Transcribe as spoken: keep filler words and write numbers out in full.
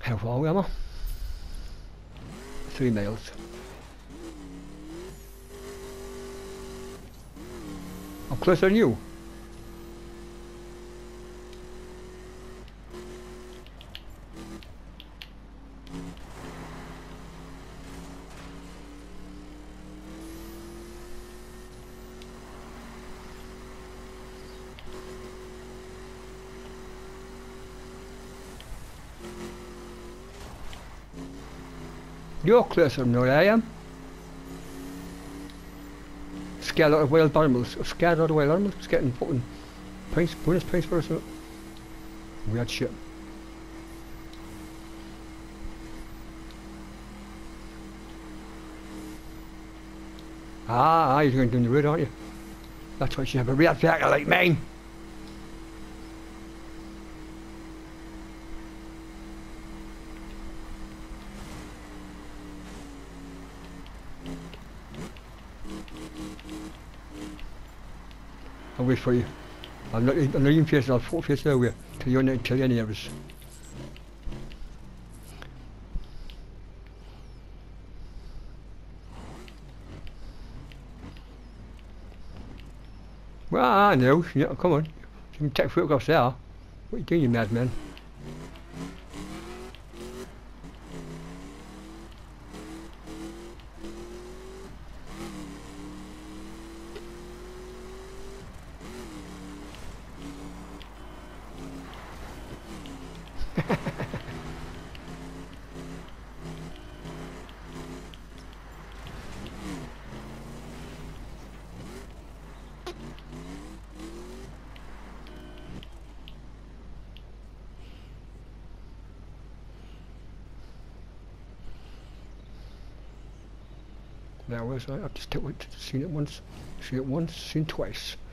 How far am I? Three miles. I'm closer than you. You're closer than I am. Scared out of wild animals. Scared out of wild animals. It's getting fucking points, bonus points for us. Weird shit. Ah, ah, you're going down the road, aren't you? That's why you have a real vehicle like mine. I'll wait for you. I'm not, I'm not even facing, I'll fall face that way till you're not, till you're near us. Well, I know, yeah, come on. You can take photographs there. What are you doing, you madman? Now, was I? I've just seen it once, seen it once, seen it twice.